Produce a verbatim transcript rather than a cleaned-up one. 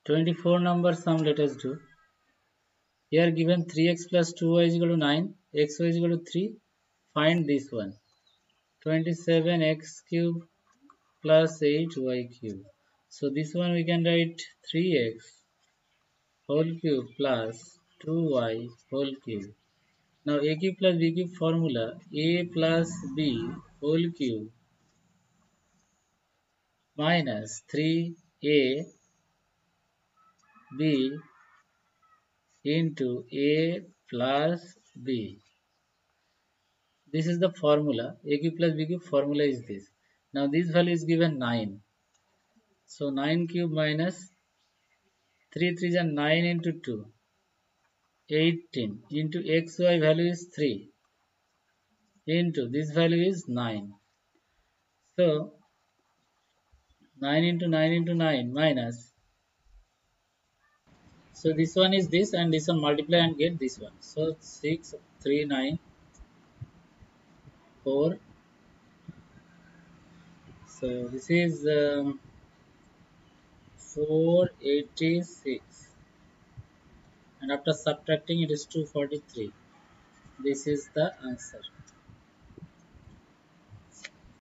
twenty-four number sum let us do. Here given three x plus two y is equal to nine, xy is equal to three. Find this one. twenty-seven x cube plus eight y cube. So this one we can write three x whole cube plus two y whole cube. Now a cube plus b cube formula, a plus b whole cube minus three a b into a plus b. This is the formula. A cube plus b cube formula is this. Now this value is given nine. So nine cube minus three three is nine into two. eighteen into xy value is three into this value is nine. So nine into nine into nine minus. So this one is this and this one multiply and get this one. So six, three, nine, four. So this is um, four eighty-six. And after subtracting it is two forty-three. This is the answer.